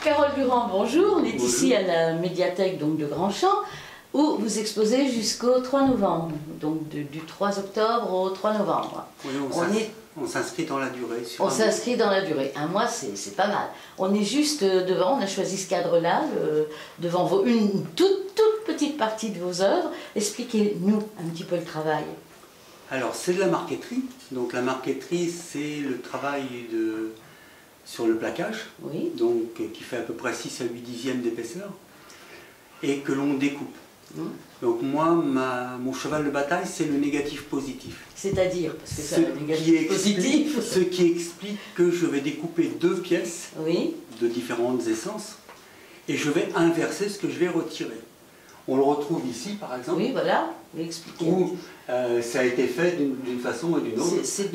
Carole Durand, bonjour. On est Bonjour. ici à la médiathèque donc, de Grandchamp, où vous exposez jusqu'au 3 novembre, donc du 3 octobre au 3 novembre. Oui, on s'inscrit dans la durée. On s'inscrit dans la durée. Un mois, c'est pas mal. On est juste devant, on a choisi ce cadre-là, devant une toute petite partie de vos œuvres. Expliquez-nous un petit peu le travail. Alors, c'est de la marqueterie. Donc, la marqueterie, c'est le travail sur le plaquage, Oui. donc, qui fait à peu près 6 à 8 dixièmes d'épaisseur, et que l'on découpe. Donc, moi, mon cheval de bataille, c'est le négatif positif. C'est-à-dire, parce que c'est un négatif positif. Ce qui explique que je vais découper 2 pièces de différentes essences, et je vais inverser ce que je vais retirer. On le retrouve ici, par exemple. Oui, voilà, expliquez. Où ça a été fait d'une façon ou d'une autre. C'est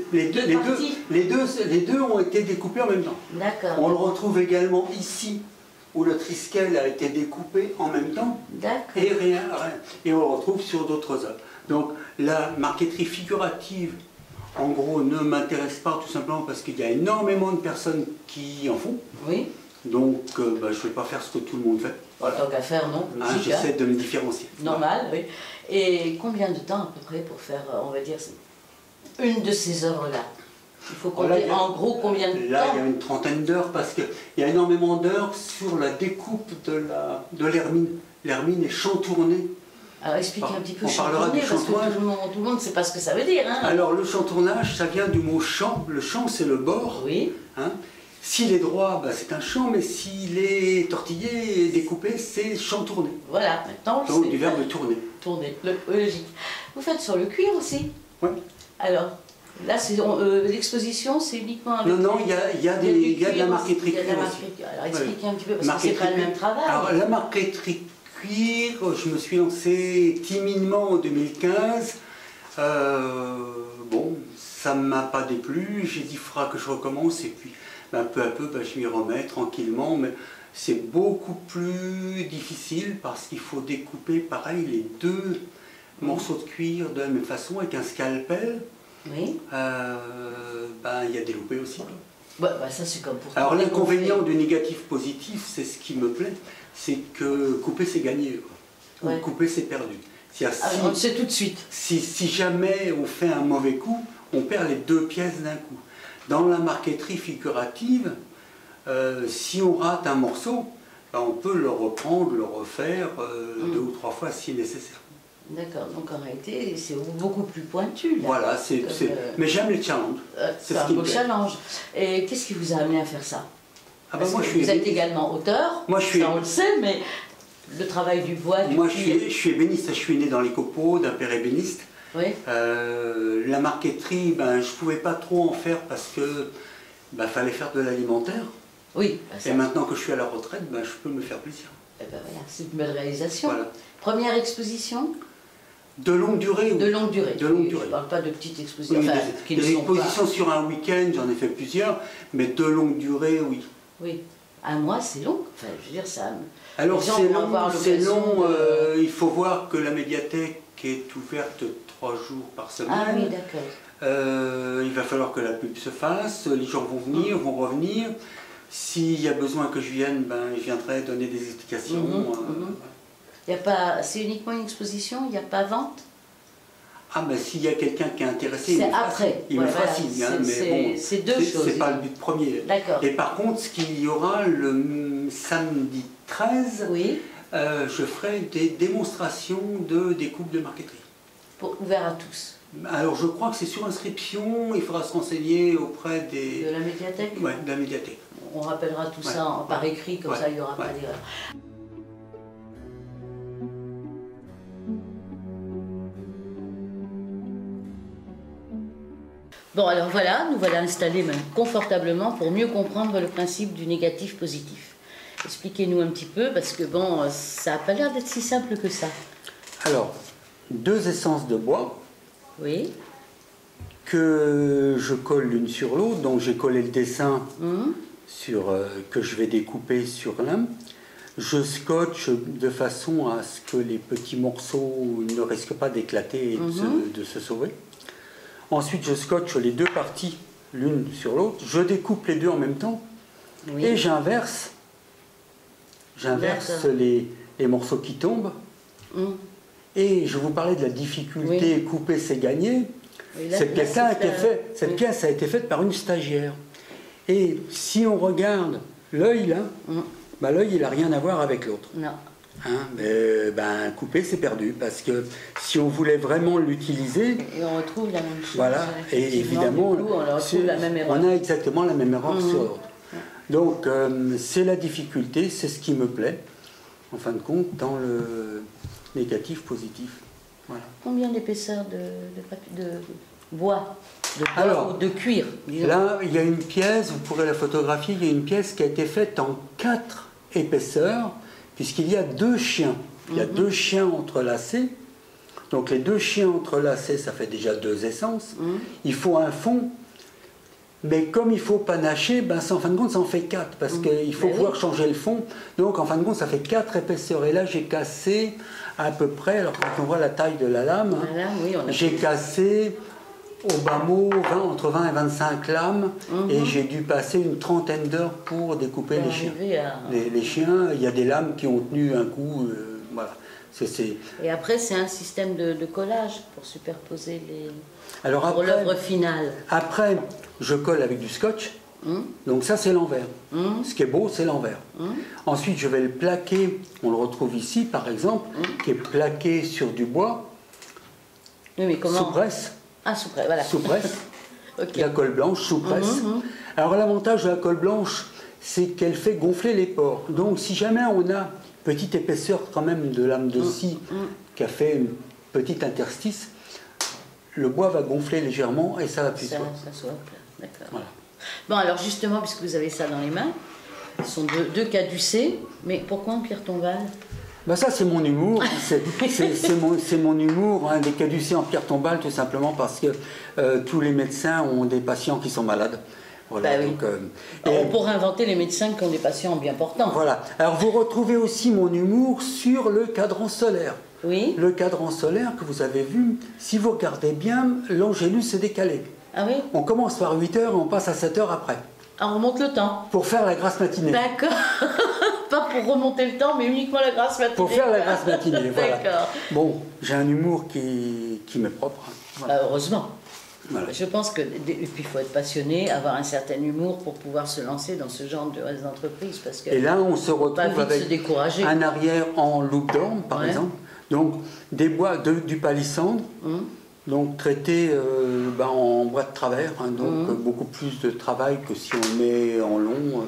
les deux ont été découpés en même temps. D'accord. On le retrouve également ici, où le triskel a été découpé en même temps. D'accord. Et on le retrouve sur d'autres œuvres. Donc la marqueterie figurative, en gros, ne m'intéresse pas tout simplement parce qu'il y a énormément de personnes qui en font. Oui. Donc je ne vais pas faire ce que tout le monde fait. Voilà. Tant qu'à faire, non. J'essaie de me différencier. Normal, oui. Et combien de temps à peu près pour faire, on va dire, une de ces œuvres-là? Il faut compter en gros combien de temps? Là, il y a une trentaine d'heures parce qu'il y a énormément d'heures sur la découpe de l'hermine. L'hermine est chantournée. Alors expliquez un petit peu on parlera du parce que chantournage. tout le monde ne sait pas ce que ça veut dire. Hein. Alors le chantournage, ça vient du mot champ. Le champ, c'est le bord. Oui. Hein. S'il est droit, c'est un champ, mais s'il est tortillé et découpé, c'est chantourné. Voilà, maintenant on le Donc sait. du verbe tourner. Tourner, logique. Vous faites sur le cuir aussi? Oui. Alors, là, l'exposition, c'est uniquement avec... Non, il y a de la marqueterie cuir aussi. Alors expliquez un petit peu, parce que c'est pas le même travail. Alors la marqueterie cuir, je me suis lancé timidement en 2015. Bon, ça ne m'a pas déplu. J'ai dit, il faudra que je recommence. Et puis, peu à peu, je m'y remets tranquillement. Mais c'est beaucoup plus difficile parce qu'il faut découper, pareil, les 2 morceaux de cuir de la même façon avec un scalpel. Oui. Il y a des loupés aussi. Ça c'est comme pour... Alors l'inconvénient du négatif positif, c'est ce qui me plaît, c'est que couper c'est gagné, ou couper c'est perdu. On le sait tout de suite. Si jamais on fait un mauvais coup, on perd les 2 pièces d'un coup. Dans la marqueterie figurative, si on rate un morceau, on peut le reprendre, le refaire 2 ou 3 fois si nécessaire. D'accord, donc en réalité c'est beaucoup plus pointu. Là, voilà, mais j'aime les challenges. C'est un beau challenge. Et qu'est-ce qui vous a amené à faire ça? Moi, vous êtes également auteur, ça on le sait, mais le travail du bois, Moi je suis ébéniste, je suis né dans les copeaux d'un père ébéniste. Oui. La marqueterie, je ne pouvais pas trop en faire parce que fallait faire de l'alimentaire. Oui. Et maintenant que je suis à la retraite, je peux me faire plaisir. Voilà, c'est une belle réalisation. Voilà. Première exposition? De longue durée. De longue durée. De longue durée. Je ne parle pas de petites expositions. Des expositions sur un week-end, j'en ai fait plusieurs, mais de longue durée, oui. Oui. Un mois, c'est long. Enfin, je veux dire, ça... Alors c'est long, il faut voir que la médiathèque est ouverte 3 jours par semaine. Ah oui, d'accord. Il va falloir que la pub se fasse, les gens vont venir, vont revenir. S'il y a besoin que je vienne, je viendrai donner des explications. C'est uniquement une exposition, il n'y a pas vente? S'il y a quelqu'un qui est intéressé, il me fera signe. Mais c'est 2 choses. C'est pas le but premier. D'accord. Et par contre, ce qu'il y aura le samedi 13, je ferai des démonstrations de découpe de marqueterie. Ouvert à tous? Alors je crois que c'est sur inscription, il faudra se renseigner auprès de la médiathèque? Oui, de la médiathèque. On rappellera tout ça par écrit, comme ça il n'y aura pas d'erreur. Bon, alors voilà, nous voilà installés même confortablement pour mieux comprendre le principe du négatif positif. Expliquez-nous un petit peu, parce que bon, ça n'a pas l'air d'être si simple que ça. Alors, 2 essences de bois. Oui. Que je colle l'une sur l'autre, donc j'ai collé le dessin que je vais découper sur l'un. Je scotche de façon à ce que les petits morceaux ne risquent pas d'éclater et de se sauver. Ensuite, je scotche les 2 parties l'une sur l'autre. Je découpe les 2 en même temps et j'inverse j'inverse les morceaux qui tombent. Et je vous parlais de la difficulté, couper c'est gagner. Cette pièce a été faite par une stagiaire. Et si on regarde l'œil là, bah, l'œil il n'a rien à voir avec l'autre. Non. Hein, mais, ben, couper c'est perdu parce que si on voulait vraiment l'utiliser, et on retrouve la même chose. Voilà, et évidemment, coup, on retrouve la même erreur. On a exactement la même erreur sur l'autre. Donc c'est la difficulté, c'est ce qui me plaît, en fin de compte, dans le négatif positif. Voilà. Combien d'épaisseur de bois, Alors, ou de cuir, disons. Là, il y a une pièce, vous pourrez la photographier, il y a une pièce qui a été faite en 4 épaisseurs, puisqu'il y a 2 chiens. Il y a 2 chiens entrelacés. Donc les 2 chiens entrelacés, ça fait déjà 2 essences. Il faut un fond. Mais comme il faut panacher, ben ça, en fin de compte, ça en fait 4. Parce qu'il faut pouvoir changer le fond. Donc en fin de compte, ça fait 4 épaisseurs. Et là, j'ai cassé à peu près, alors quand on voit la taille de la lame, j'ai cassé au bas mot entre 20 et 25 lames. Et j'ai dû passer une trentaine d'heures pour découper les chiens. Les chiens, il y a des lames qui ont tenu un coup. Voilà. Et après, c'est un système de collage pour superposer les... Alors pour l'œuvre finale. Après, je colle avec du scotch. Donc ça, c'est l'envers. Ce qui est beau, c'est l'envers. Ensuite, je vais le plaquer. On le retrouve ici, par exemple, qui est plaqué sur du bois. Oui, mais comment? Sous presse. Ah, sous presse, voilà. Sous presse. La colle blanche, sous presse. Alors l'avantage de la colle blanche, c'est qu'elle fait gonfler les pores. Donc si jamais on a petite épaisseur quand même de lame de scie qui a fait une petite interstice, le bois va gonfler légèrement et ça va plus ça soit d'accord. Voilà. Bon, alors justement, puisque vous avez ça dans les mains, ce sont deux caducées, mais pourquoi en pierre tombale? Ben ça, c'est mon humour. C'est mon humour, hein, des caducées en pierre tombale, tout simplement parce que tous les médecins ont des patients qui sont malades. Voilà, donc, on pourrait inventer les médecins qui ont des patients bien portants. Voilà. Alors vous retrouvez aussi mon humour sur le cadran solaire. Oui. Le cadran solaire que vous avez vu, si vous regardez bien, l'angélus est décalé. Ah oui. On commence par 8 heures et on passe à 7 heures après. Ah, on remonte le temps. Pour faire la grasse matinée. D'accord. Pas pour remonter le temps, mais uniquement la grasse matinée. Pour faire la grasse matinée, voilà. D'accord. Bon, j'ai un humour qui m'est propre. Voilà. Heureusement. Voilà. Je pense que et puis il faut être passionné, avoir un certain humour pour pouvoir se lancer dans ce genre d'entreprise. Parce que et là, on se retrouve avec un arrière en loupe d'orme, par exemple. Donc, des bois, du palissandre, donc traité en bois de travers, hein, donc beaucoup plus de travail que si on met en long.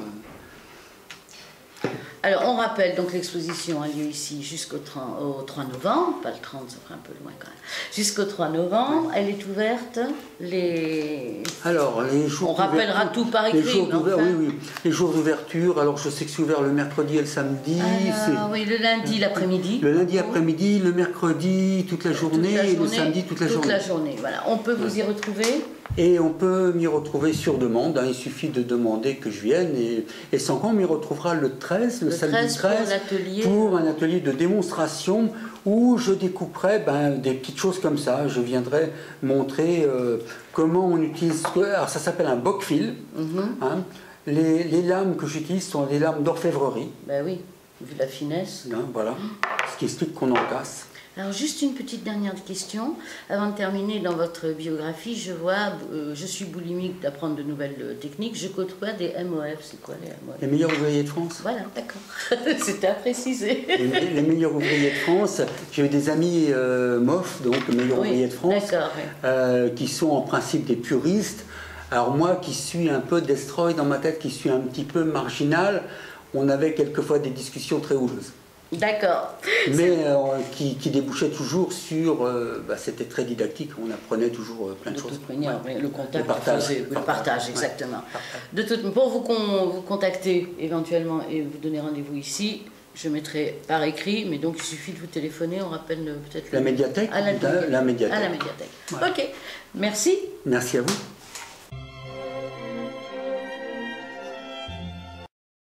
Alors, on rappelle, donc l'exposition a lieu ici jusqu'au 3 novembre, pas le 30, ça ferait un peu loin quand même, jusqu'au 3 novembre, elle est ouverte Alors, les jours on rappellera tout par écrit. Les jours d'ouverture, oui. Les jours d'ouverture, alors je sais que c'est ouvert le mercredi et le samedi. Oui, le lundi l'après-midi. Le lundi après-midi, le mercredi toute la journée, et le samedi toute la journée. Toute la journée, voilà. On peut vous y retrouver. Et on peut m'y retrouver sur demande, hein. Il suffit de demander que je vienne et sans quoi on m'y retrouvera le 13, le samedi 13, pour un atelier de démonstration où je découperai des petites choses comme ça. Je viendrai montrer comment on utilise, alors ça s'appelle un boc-fil, hein. Les lames que j'utilise sont des lames d'orfèvrerie. Ben oui, vu la finesse. Hein, voilà, ce qui explique qu'on en casse. Alors juste une petite dernière question, avant de terminer dans votre biographie, je vois, je suis boulimique d'apprendre de nouvelles techniques, je côtoie des MOF, c'est quoi les MOF? Les meilleurs ouvriers de France. Voilà, d'accord, c'était à préciser. Les meilleurs ouvriers de France, j'ai eu des amis MOF, donc meilleurs ouvriers de France, qui sont en principe des puristes. Alors moi qui suis un peu destroy dans ma tête, qui suis un petit peu marginal, on avait quelquefois des discussions très houleuses. D'accord. Mais qui débouchait toujours sur... c'était très didactique, on apprenait toujours plein de choses. De toute manière, le contact, le partage, exactement. Pour vous contacter éventuellement et vous donner rendez-vous ici, je mettrai par écrit, mais donc il suffit de vous téléphoner, on rappelle peut-être... La médiathèque. À la médiathèque. À la médiathèque. Voilà. Ok, merci. Merci à vous.